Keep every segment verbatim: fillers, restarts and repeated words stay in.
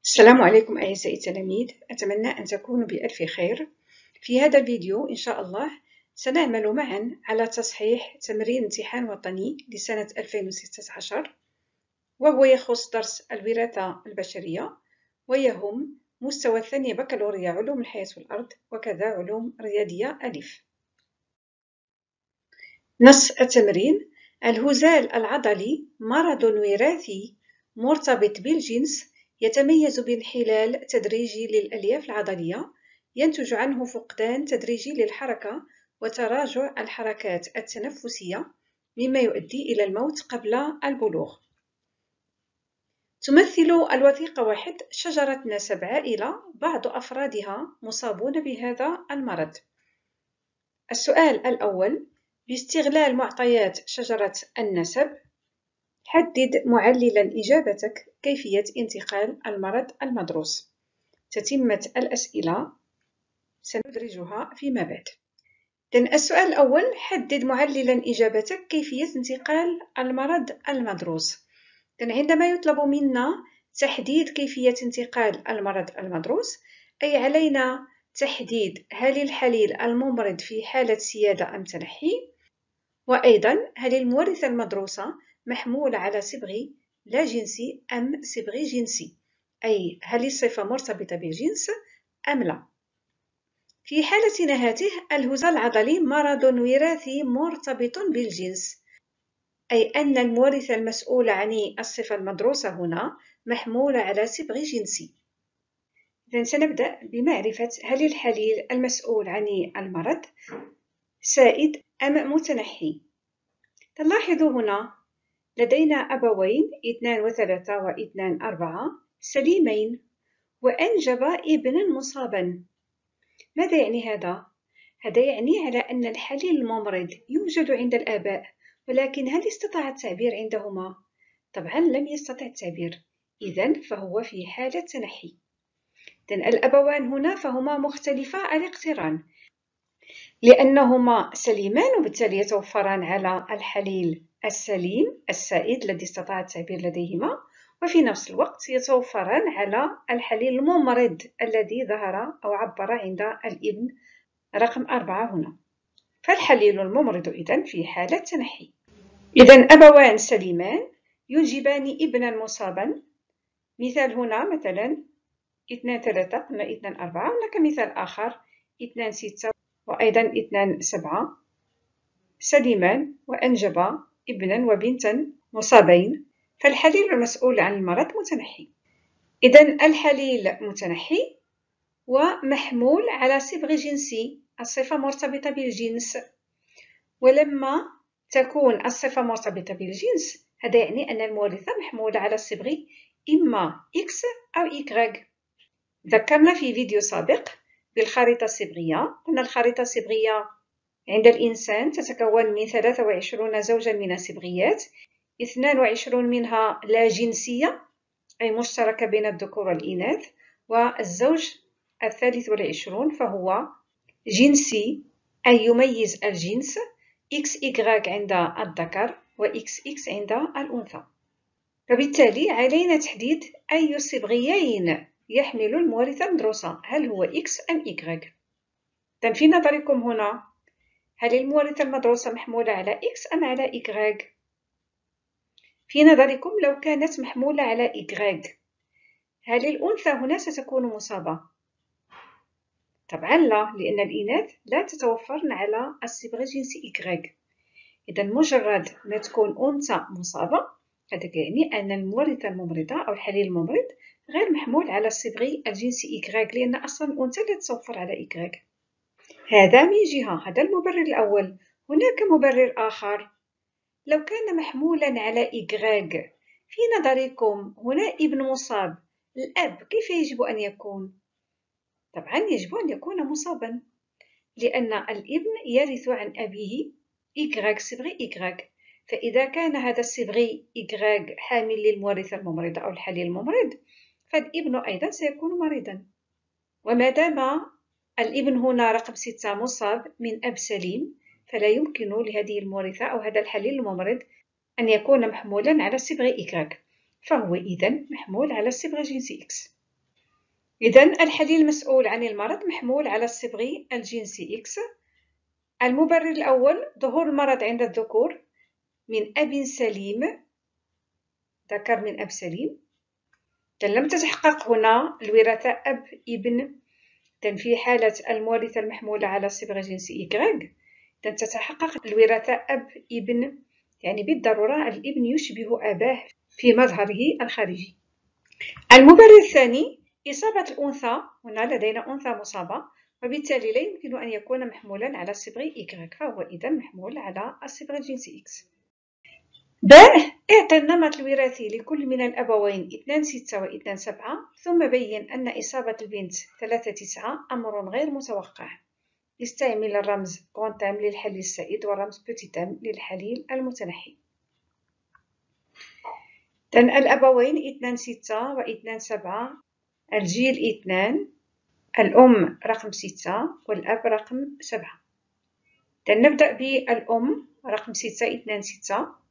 السلام عليكم أعزائي التلاميذ، أتمنى أن تكونوا بألف خير. في هذا الفيديو إن شاء الله سنعمل معا على تصحيح تمرين امتحان وطني لسنة ألفين وستة عشر، وهو يخص درس الوراثة البشرية ويهم مستوى الثانية بكالوريا علوم الحياة والأرض وكذا علوم رياضية ألف. نص التمرين: الهزال العضلي مرض وراثي مرتبط بالجنس يتميز بانحلال تدريجي للألياف العضلية ينتج عنه فقدان تدريجي للحركة وتراجع الحركات التنفسية مما يؤدي إلى الموت قبل البلوغ. تمثل الوثيقة واحد شجرة نسب عائلة بعض أفرادها مصابون بهذا المرض. السؤال الأول: باستغلال معطيات شجرة النسب حدد معللا إجابتك كيفية انتقال المرض المدروس. تتمة الأسئلة سندرجها فيما بعد. إذن السؤال الأول: حدد معللا إجابتك كيفية انتقال المرض المدروس. إذن عندما يطلب منا تحديد كيفية انتقال المرض المدروس أي علينا تحديد هل الحليل الممرض في حالة سيادة أم تنحي، وأيضا هل المورثة المدروسة محمولة على صبغ لا جنسي أم صبغ جنسي، أي هل الصفة مرتبطة بالجنس أم لا. في حالة نهاته الهزال العضلي مرض وراثي مرتبط بالجنس، أي أن المورثة المسؤولة عن الصفة المدروسة هنا محمولة على صبغ جنسي. إذن سنبدأ بمعرفة هل الحليل المسؤول عن المرض سائد أم متنحي. تلاحظوا هنا لدينا أبوين اثنان وثلاثة واثنان أربعة سليمين وأنجب ابنا مصابا. ماذا يعني هذا؟ هذا يعني على أن الحليل الممرض يوجد عند الآباء، ولكن هل استطاع التعبير عندهما؟ طبعا لم يستطع التعبير، إذن فهو في حالة تنحي. إذن الأبوان هنا فهما مختلفا الاقتران لأنهما سليمان وبالتالي يتوفران على الحليل السليم السائد الذي استطاع التعبير لديهما، وفي نفس الوقت يتوفران على الحليل الممرض الذي ظهر أو عبر عند الابن رقم أربعة هنا. فالحليل الممرض إذن في حالة تنحي. إذن أبوان سليمان ينجبان ابنا مصابا. مثال هنا مثلا اثنان ثلاثة قلنا اثنان أربعة، هناك مثال آخر اثنان ستة وأيضا اثنان سبعة سليمان وأنجب ابنا وبنتا مصابين، فالحليل المسؤول عن المرض متنحي. إذن الحليل متنحي ومحمول على صبغ جنسي، الصفة مرتبطة بالجنس، ولما تكون الصفة مرتبطة بالجنس هذا يعني أن المورثة محمولة على الصبغ إما إكس أو إيكغيك. ذكرنا في فيديو سابق بالخريطة الصبغية، أن الخريطة الصبغية عند الإنسان تتكون من ثلاثة وعشرين زوجا من الصبغيات، اثنان وعشرون منها لا جنسية أي مشتركة بين الذكور والإناث، والزوج الثالث والعشرون فهو جنسي أي يميز الجنس، إكس إيكغيك عند الذكر وإكس إكس عند الأنثى. فبالتالي علينا تحديد أي الصبغيين يحمل المورثة المدروسة، هل هو إكس أم إيكغيك. إذن في نظركم هنا هل المورثة المدروسة محمولة على إكس أم على إيكغيك؟ في نظركم لو كانت محمولة على إيكغيك هل الأنثى هنا ستكون مصابة؟ طبعا لا، لأن الإناث لا تتوفرن على الصبغ الجنسي إيكغيك. إذا مجرد ما تكون أنثى مصابة هذا يعني أن المورثة الممرضة أو الحليل الممرض غير محمول على الصبغ الجنسي إيكغيك، لأن أصلا الأنثى لا تتوفر على إيكغيك. هذا من جهة، هذا المبرر الأول. هناك مبرر آخر، لو كان محمولا على إيكغيك في نظركم هنا ابن مصاب، الأب كيف يجب أن يكون؟ طبعا يجب أن يكون مصابا، لأن الابن يرث عن أبيه إيكغيك صبغ إيكغيك، فإذا كان هذا الصبغ إيكغيك حامل للمورثة الممرضة أو الحليل الممرض فالابن أيضا سيكون مريضا. وما دام الابن هنا رقم ستة مصاب من أب سليم فلا يمكن لهذه المورثة أو هذا الحليل الممرض أن يكون محمولا على صبغ إيكغيك، فهو إذن محمول على صبغ جنس إكس. إذن الحليل المسؤول عن المرض محمول على الصبغ الجنسي إكس. المبرر الأول ظهور المرض عند الذكور من أب سليم، ذكر من أب سليم. لم تتحقق هنا الوراثة أب ابن، في حالة المورثة المحمولة على صبغ جنسي إكغيغ تتحقق الوراثة أب ابن، يعني بالضرورة الابن يشبه أباه في مظهره الخارجي. المبرر الثاني إصابة الأنثى، هنا لدينا أنثى مصابة وبالتالي لا يمكن أن يكون محمولا على الصبغ إكغيغ، فهو إذا محمول على الصبغ الجنسي إكس. باء اعطي النمط الوراثي لكل من الأبوين اثنان ستة واثنان سبعة، ثم بين أن إصابة البنت ثلاثة تسعة أمر غير متوقع. استعمل الرمز غونتام للحليل السائد والرمز بوتيتام للحليل المتنحي. إذن الأبوين اثنان ستة واثنان سبعة، الجيل اثنان، الأم رقم ستة والأب رقم سبعة. إذن نبدأ بالأم رقم ستة اثنان ستة،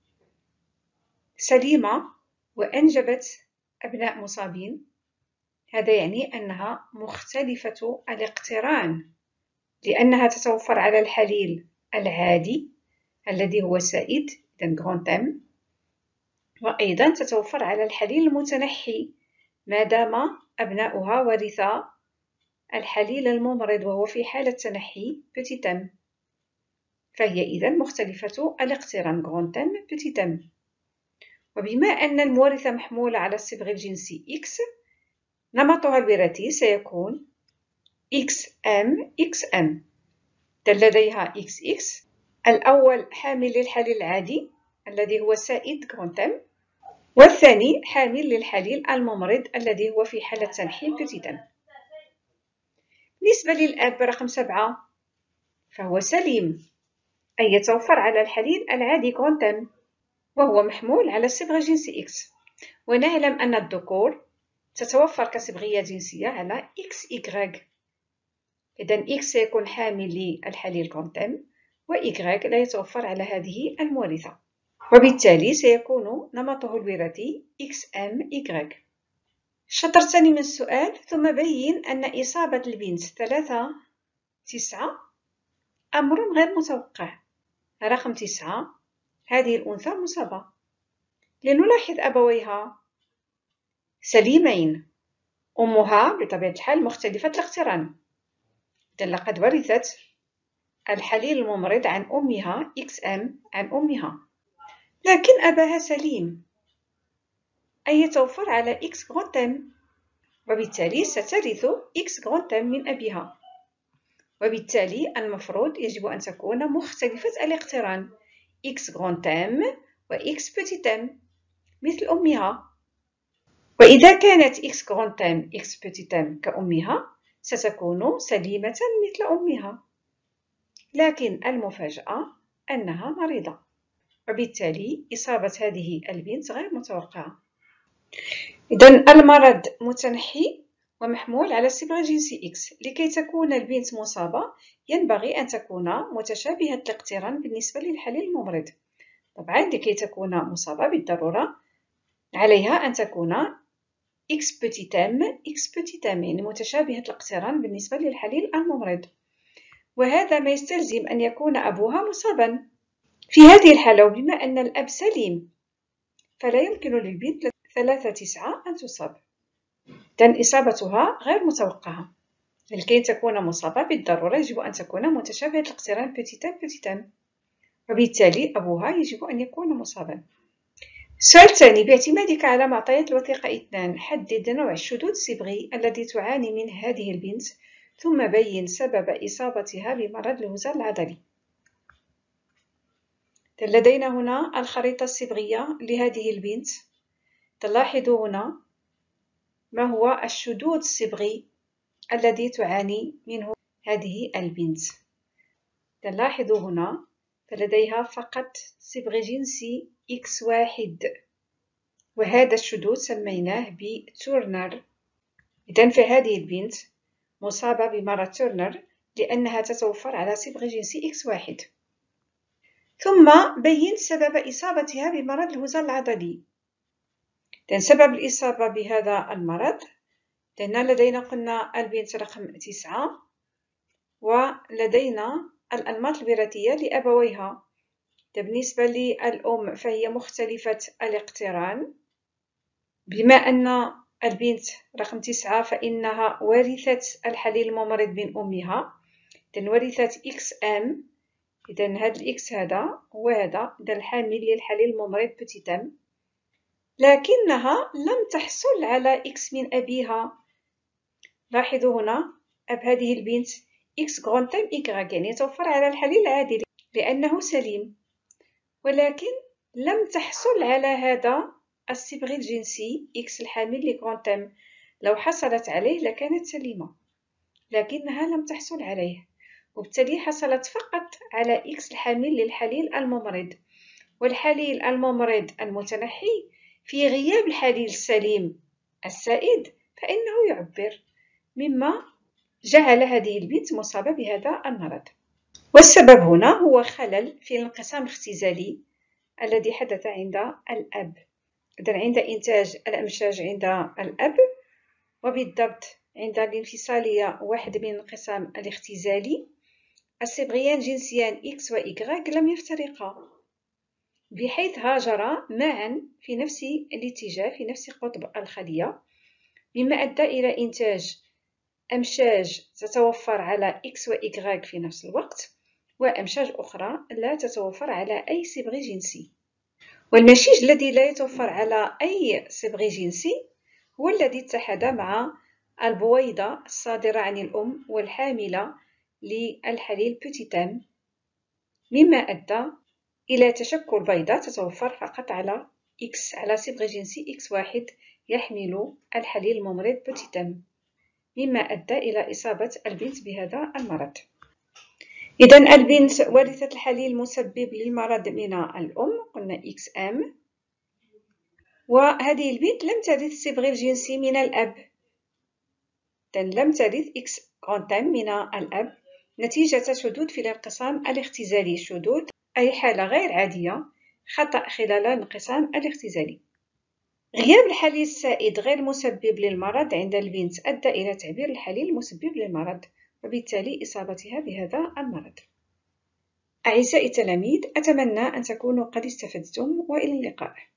سليمة وأنجبت أبناء مصابين، هذا يعني أنها مختلفة الاقتران لأنها تتوفر على الحليل العادي الذي هو سائد إذن غونتام، وأيضا تتوفر على الحليل المتنحي ما دام أبناؤها ورثا الحليل الممرض وهو في حالة تنحي بوتيتام، فهي إذن مختلفة الاقتران غونتام بوتيتام. وبما أن المورثة محمولة على الصبغ الجنسي إكس، نمطها الوراثي سيكون إكس إم إكس إم. لديها إكس إكس، الأول حامل للحليل العادي الذي هو سائد غونتام، والثاني حامل للحليل الممرض الذي هو في حالة تنحي بوتيتام. بالنسبة للأب رقم سبعة فهو سليم، أي يتوفر على الحليل العادي غونتام وهو محمول على الصبغة الجنسي إكس، ونعلم أن الذكور تتوفر كصبغية جنسية على إكس إكغيغ. إذن إكس سيكون حامل للحليل غونتام وإكغيغ لا يتوفر على هذه المورثة، وبالتالي سيكون نمطه الوراثي إكس إم إكغيغ. الشطر الثاني من السؤال، ثم بين أن إصابة البنت ثلاثة تسعة أمر غير متوقع. رقم تسعة، هذه الأنثى مصابة. لنلاحظ أبويها سليمين، أمها بطبيعة الحال مختلفة الاقتران، إذن لقد ورثت الحليل الممرض عن أمها إكس إم عن أمها، لكن أباها سليم أي يتوفر على إكس غونتام، وبالتالي سترث إكس غونتام من أبيها، وبالتالي المفروض يجب أن تكون مختلفة الاقتران إكس غونتام وإكس بوتيتام مثل أمها. وإذا كانت إكس غونتام إكس بوتيتام كأمها ستكون سليمة مثل أمها، لكن المفاجأة أنها مريضة، وبالتالي إصابة هذه البنت غير متوقعة. إذن المرض متنحي ومحمول على الصبغة الجنسي إكس. لكي تكون البنت مصابة ينبغي أن تكون متشابهة الاقتران بالنسبة للحليل الممرض. طبعا لكي تكون مصابة بالضرورة عليها أن تكون إكس بوتيتام إكس بوتيتام، يعني متشابهة الاقتران بالنسبة للحليل الممرض، وهذا ما يستلزم أن يكون أبوها مصابا. في هذه الحالة وبما أن الأب سليم فلا يمكن للبنت ثلاثة تسعة أن تصاب، إذن إصابتها غير متوقعة. لكي تكون مصابة بالضرورة يجب أن تكون متشابهة الاقتران بوتيتام بوتيتام، وبالتالي أبوها يجب أن يكون مصابا. السؤال الثاني، باعتمادك على معطيات الوثيقة اثنان حدد نوع الشذوذ الصبغي الذي تعاني منه هذه البنت، ثم بين سبب إصابتها بمرض الهزال العضلي. لدينا هنا الخريطة الصبغية لهذه البنت. تلاحظوا هنا ما هو الشذوذ الصبغي الذي تعاني منه هذه البنت. تلاحظوا هنا فلديها فقط صبغ جنسي إكس واحد، وهذا الشذوذ سميناه بتورنر. إذن فهذه البنت مصابة بمرض تورنر لأنها تتوفر على صبغ جنسي إكس واحد. ثم بين سبب إصابتها بمرض الهزال العضلي. إذن سبب الإصابة بهذا المرض هنا لدينا قلنا البنت رقم تسعة، ولدينا الأنماط الوراثية لأبويها. بالنسبة للأم فهي مختلفة الاقتران، بما أن البنت رقم تسعة فإنها ورثت الحليل الممرض من أمها، إذن ورثت إكس أم، إذن هذا الإكس هذا هو هذا إذن الحامل للحليل الممرض بوتيت أم، لكنها لم تحصل على إكس من أبيها. لاحظوا هنا أب هذه البنت إكس غران تام إيكغيك، يعني يتوفر على الحليل العادي لأنه سليم، ولكن لم تحصل على هذا الصبغ الجنسي إكس الحامل لغران تام. لو حصلت عليه لكانت سليمة، لكنها لم تحصل عليه، وبالتالي حصلت فقط على إكس الحامل للحليل الممرض. والحليل الممرض المتنحي في غياب الحليل السليم السائد فإنه يعبر، مما جعل هذه البنت مصابة بهذا المرض. والسبب هنا هو خلل في الانقسام الاختزالي الذي حدث عند الأب، إذن عند إنتاج الأمشاج عند الأب، وبالضبط عند الانفصالية واحد من الانقسام الاختزالي، الصبغيان جنسيان إكس و إيكغيك لم يفترقا، بحيث هاجرا معا في نفس الاتجاه في نفس قطب الخلية، مما أدى إلى إنتاج أمشاج تتوفر على إكس و إيكغيك في نفس الوقت، وأمشاج أخرى لا تتوفر على أي صبغ جنسي. والمشيج الذي لا يتوفر على أي صبغ جنسي هو الذي اتحد مع البويضة الصادرة عن الأم والحاملة للحليل بوتيت أم، مما أدى إلى تشكل بيضة تتوفر فقط على إكس، على صبغ جنسي إكس واحد يحمل الحليل الممرض بوتيت أم، مما أدى إلى إصابة البنت بهذا المرض. إذن البنت ورثت الحليل المسبب للمرض من الأم، قلنا إكس أم، وهذه البنت لم ترث الصبغ الجنسي من الأب، إذن لم ترث إكس غران تام من الأب نتيجة شذوذ في الانقسام الاختزالي. شذوذ أي حالة غير عادية، خطأ خلال الانقسام الاختزالي. غياب الحليل السائد غير مسبب للمرض عند البنت أدى إلى تعبير الحليل المسبب للمرض، وبالتالي إصابتها بهذا المرض. أعزائي التلاميذ، أتمنى أن تكونوا قد استفدتم، وإلى اللقاء.